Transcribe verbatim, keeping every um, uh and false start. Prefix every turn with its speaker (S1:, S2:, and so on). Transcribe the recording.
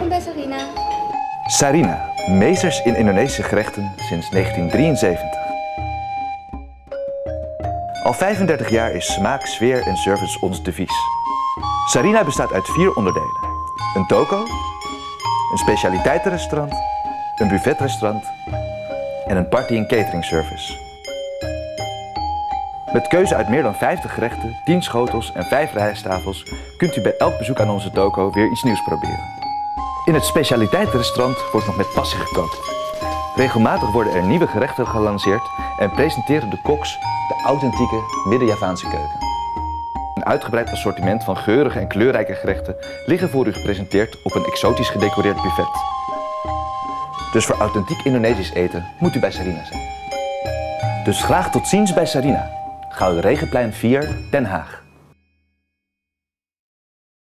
S1: Welkom bij Sarina.
S2: Sarina, meesters in Indonesische gerechten sinds negentien drieënzeventig. Al vijfendertig jaar is smaak, sfeer en service ons devies. Sarina bestaat uit vier onderdelen. Een toko, een specialiteitenrestaurant, een buffetrestaurant en een party- en catering service. Met keuze uit meer dan vijftig gerechten, tien schotels en vijf rijsttafels kunt u bij elk bezoek aan onze toko weer iets nieuws proberen. In het specialiteitenrestaurant wordt nog met passie gekookt. Regelmatig worden er nieuwe gerechten gelanceerd en presenteren de koks de authentieke Midden-Javaanse keuken. Een uitgebreid assortiment van geurige en kleurrijke gerechten liggen voor u gepresenteerd op een exotisch gedecoreerd buffet. Dus voor authentiek Indonesisch eten moet u bij Sarina zijn. Dus graag tot ziens bij Sarina, Gouden Regenplein vier, Den Haag.